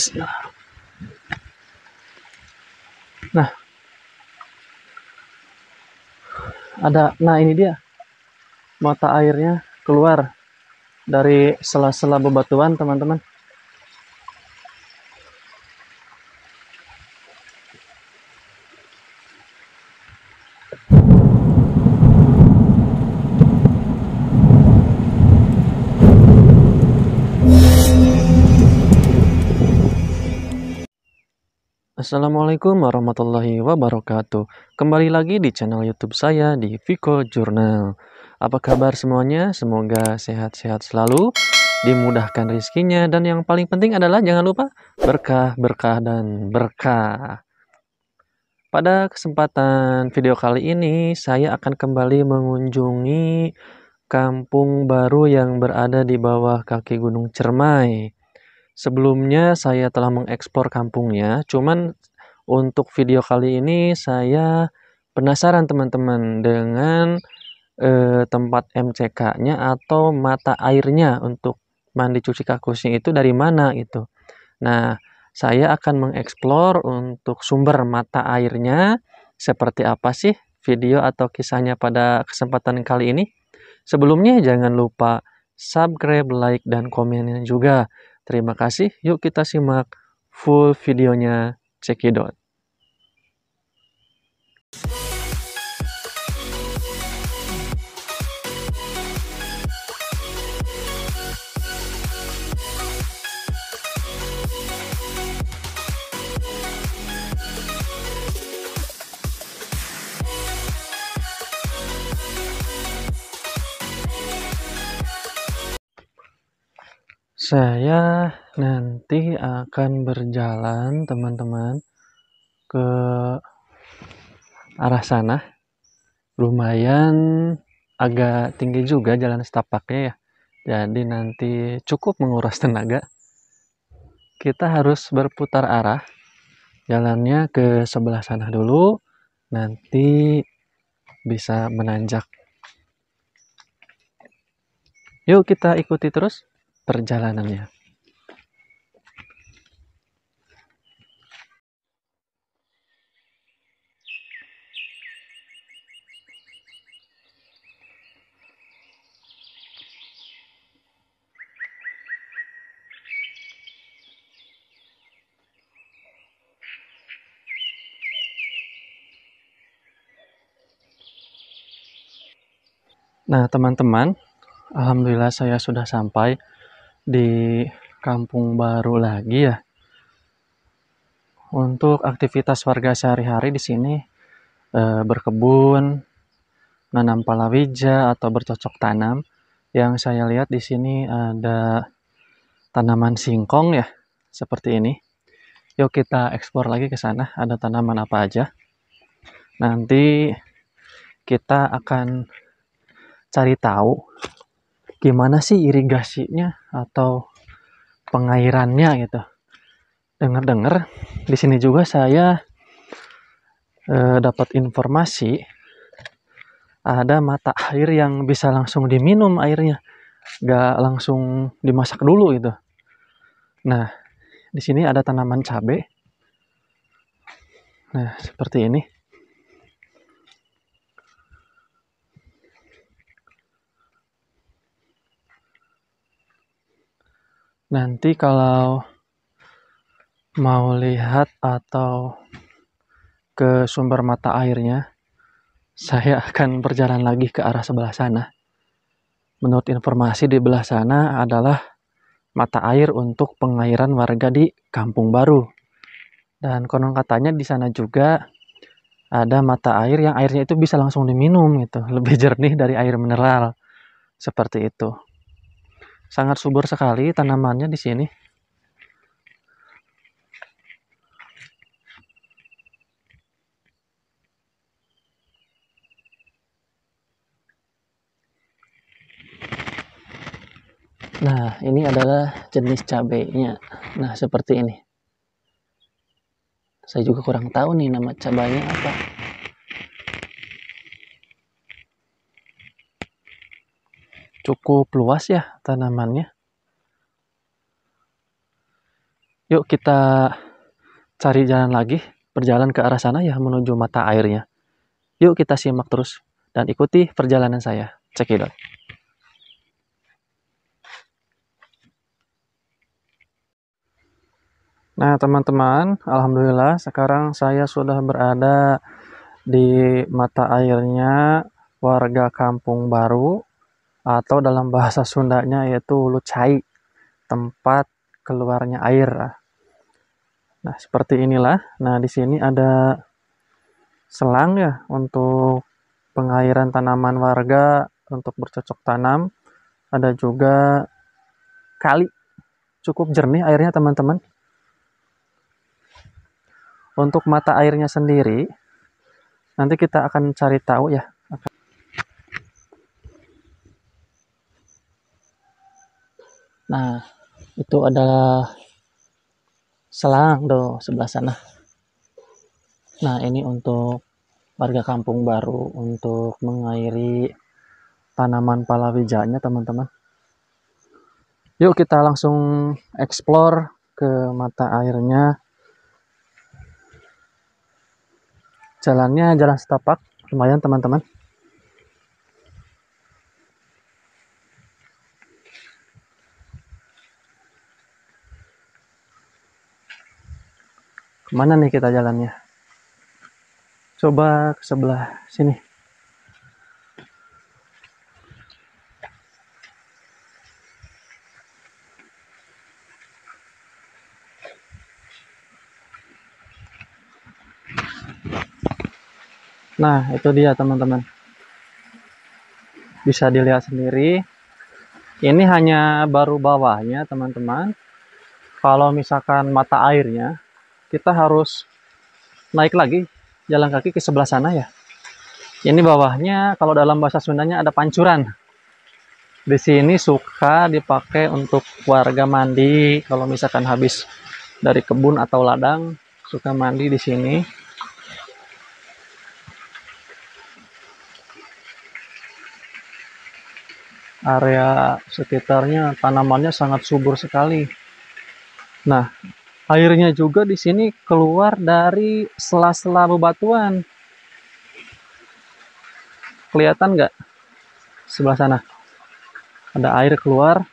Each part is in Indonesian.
Bismillah. Nah, nah ini dia mata airnya keluar dari sela-sela bebatuan, teman-teman. Assalamualaikum warahmatullahi wabarakatuh. Kembali lagi di channel YouTube saya di Viko Journal. Apa kabar semuanya? Semoga sehat-sehat selalu, dimudahkan rezekinya, dan yang paling penting adalah jangan lupa berkah, berkah, dan berkah. Pada kesempatan video kali ini, saya akan kembali mengunjungi kampung baru yang berada di bawah kaki Gunung Cermai. Sebelumnya saya telah mengekspor kampungnya, cuman untuk video kali ini saya penasaran teman-teman dengan tempat MCK-nya atau mata airnya untuk mandi cuci kakusnya itu dari mana gitu. Nah, saya akan mengeksplor untuk sumber mata airnya seperti apa sih video atau kisahnya pada kesempatan kali ini. Sebelumnya jangan lupa subscribe, like, dan komennya juga. Terima kasih. Yuk kita simak full videonya. Cekidot. Saya nanti akan berjalan, teman-teman, ke arah sana. Lumayan agak tinggi juga jalan setapaknya ya. Jadi nanti cukup menguras tenaga. Kita harus berputar arah. Jalannya ke sebelah sana dulu. Nanti bisa menanjak. Yuk kita ikuti terus perjalanannya. Nah, teman-teman, alhamdulillah saya sudah sampai di kampung baru lagi ya. Untuk aktivitas warga sehari-hari di sini berkebun, nanam palawija atau bercocok tanam. Yang saya lihat di sini ada tanaman singkong ya, seperti ini. Yuk kita eksplor lagi ke sana, ada tanaman apa aja. Nanti kita akan cari tahu gimana sih irigasinya atau pengairannya gitu. Dengar-dengar di sini juga saya dapat informasi ada mata air yang bisa langsung diminum airnya, gak langsung dimasak dulu gitu. Nah, di sini ada tanaman cabai. Nah, seperti ini. Nanti kalau mau lihat atau ke sumber mata airnya, saya akan berjalan lagi ke arah sebelah sana. Menurut informasi di belah sana adalah mata air untuk pengairan warga di Kampung Baru. Dan konon katanya di sana juga ada mata air yang airnya itu bisa langsung diminum gitu, lebih jernih dari air mineral. Seperti itu. Sangat subur sekali tanamannya di sini. Nah, ini adalah jenis cabainya. Nah, seperti ini. Saya juga kurang tahu nih nama cabainya apa. Cukup luas ya tanamannya. Yuk kita cari jalan lagi, berjalan ke arah sana ya, menuju mata airnya. Yuk kita simak terus dan ikuti perjalanan saya. Cekidot. Nah teman-teman, alhamdulillah sekarang saya sudah berada di mata airnya warga Kampung Baru, atau dalam bahasa Sundanya yaitu Lucai, tempat keluarnya air. Nah seperti inilah. Nah di sini ada selang ya untuk pengairan tanaman warga untuk bercocok tanam. Ada juga kali, cukup jernih airnya teman-teman. Untuk mata airnya sendiri, nanti kita akan cari tahu ya. Nah, itu adalah selang tuh sebelah sana. Nah, ini untuk warga Kampung Baru untuk mengairi tanaman palawijanya, teman-teman. Yuk kita langsung explore ke mata airnya. Jalannya jalan setapak, lumayan teman-teman. Kemana nih kita jalannya? Coba ke sebelah sini. Nah, itu dia teman-teman. Bisa dilihat sendiri. Ini hanya baru bawahnya, teman-teman. Kalau misalkan mata airnya, kita harus naik lagi, jalan kaki ke sebelah sana ya. Ini bawahnya, kalau dalam bahasa Sundanya ada pancuran. Di sini suka dipakai untuk warga mandi. Kalau misalkan habis dari kebun atau ladang, suka mandi di sini. Area sekitarnya tanamannya sangat subur sekali. Nah, airnya juga di sini keluar dari sela-sela bebatuan. Kelihatan nggak? Sebelah sana ada air keluar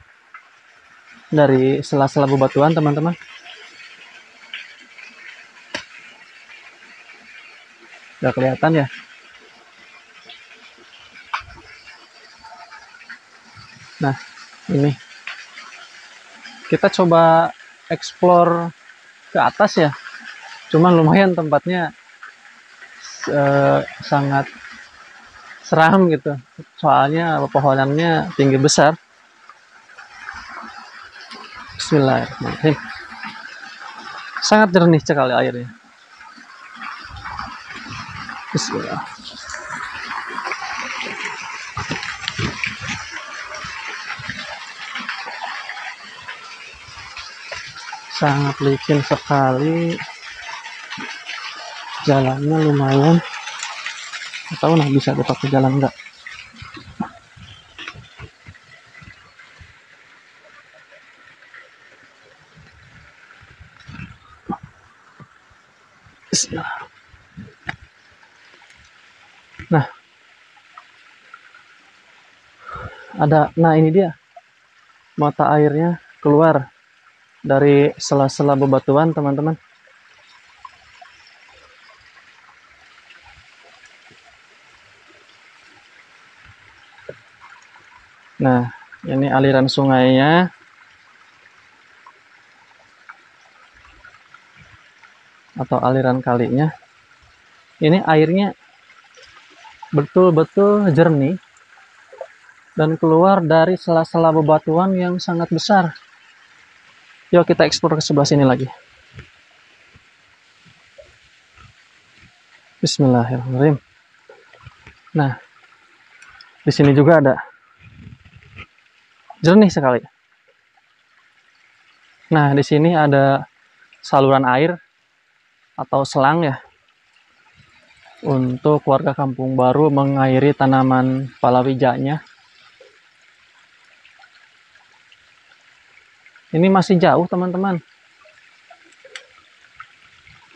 dari sela-sela bebatuan, teman-teman. Nggak kelihatan ya? Nah, ini kita coba explore ke atas ya. Cuman lumayan tempatnya sangat seram gitu. Soalnya pepohonannya tinggi besar. Bismillahirrahmanirrahim. Sangat jernih sekali airnya. Bismillah. Sangat licin sekali. Jalannya lumayan. Nggak tahu nah bisa dipakai jalan enggak. Nah, nah ini dia mata airnya keluar dari sela-sela bebatuan, teman-teman. Nah, ini aliran sungainya. Atau aliran kalinya. Ini airnya betul-betul jernih dan keluar dari sela-sela bebatuan yang sangat besar. Yuk kita eksplor ke sebelah sini lagi. Bismillahirrahmanirrahim. Nah, di sini juga ada. Jernih sekali. Nah, di sini ada saluran air atau selang ya. Untuk warga Kampung Baru mengairi tanaman palawijanya. Ini masih jauh, teman-teman.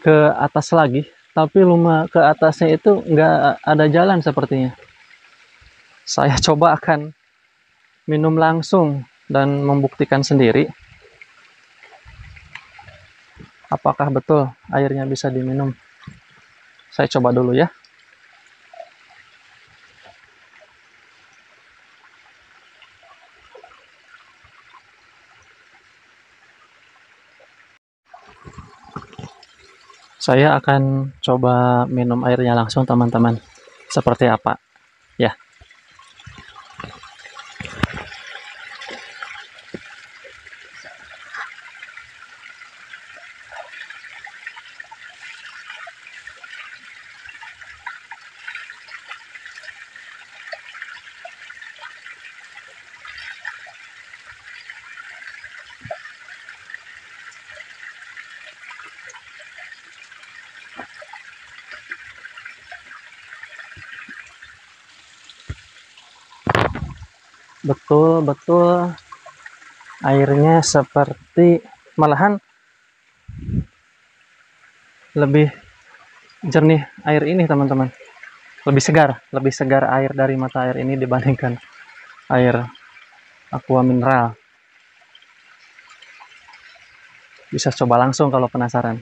ke atas lagi, tapi rumah ke atasnya itu nggak ada jalan sepertinya. Saya coba akan minum langsung dan membuktikan sendiri apakah betul airnya bisa diminum. Saya coba dulu ya. Saya akan coba minum airnya langsung, teman-teman. Seperti apa? Ya. Betul-betul airnya seperti, malahan lebih jernih air ini, teman-teman. Lebih segar air dari mata air ini dibandingkan air aqua mineral. Bisa coba langsung kalau penasaran.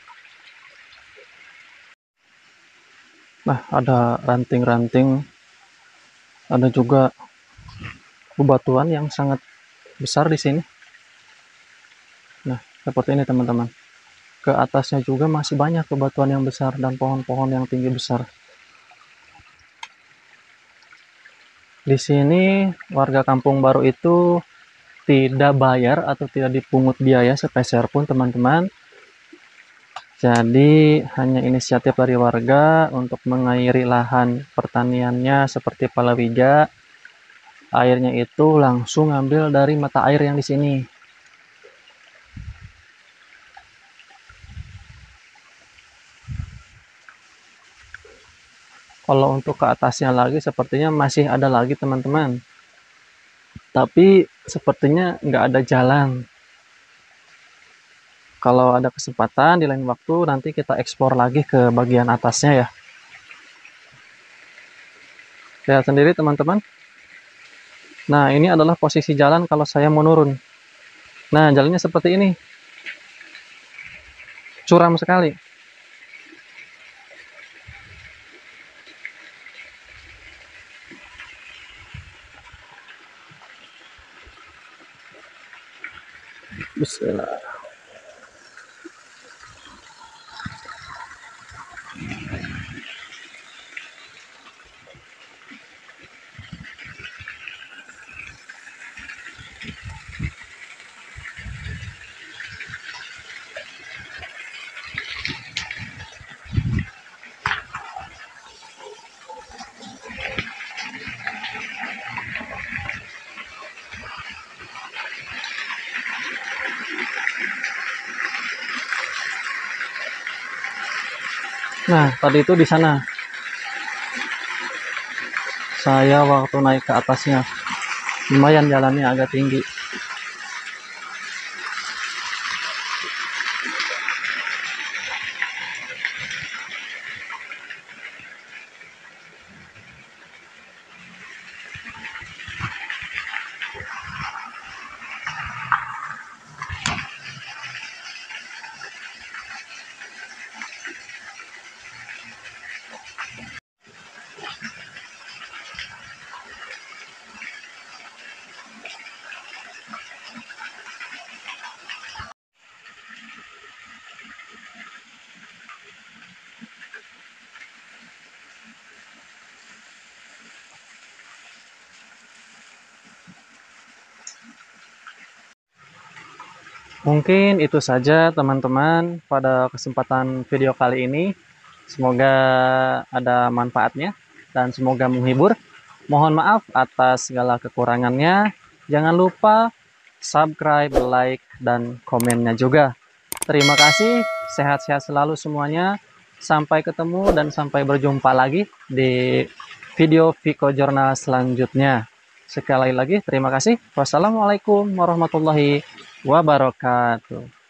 Nah, ada ranting-ranting, ada juga bebatuan yang sangat besar di sini. Nah, seperti ini, teman-teman. Ke atasnya juga masih banyak bebatuan yang besar dan pohon-pohon yang tinggi besar. Di sini warga kampung baru itu tidak bayar atau tidak dipungut biaya sepeser pun, teman-teman. Jadi hanya inisiatif dari warga untuk mengairi lahan pertaniannya seperti palawija. Airnya itu langsung ambil dari mata air yang di sini. Kalau untuk ke atasnya lagi sepertinya masih ada lagi, teman-teman. Tapi sepertinya nggak ada jalan. Kalau ada kesempatan di lain waktu nanti kita eksplor lagi ke bagian atasnya ya. Lihat sendiri, teman-teman. Nah, ini adalah posisi jalan kalau saya mau turun. Nah, jalannya seperti ini. Curam sekali. Bismillah. Nah, tadi itu di sana. Saya waktu naik ke atasnya, lumayan jalannya agak tinggi. Mungkin itu saja, teman-teman, pada kesempatan video kali ini. Semoga ada manfaatnya dan semoga menghibur. Mohon maaf atas segala kekurangannya. Jangan lupa subscribe, like, dan komennya juga. Terima kasih, sehat-sehat selalu semuanya. Sampai ketemu dan sampai berjumpa lagi di video Viko Jurnal selanjutnya. Sekali lagi terima kasih. Wassalamualaikum warahmatullahi wabarakatuh.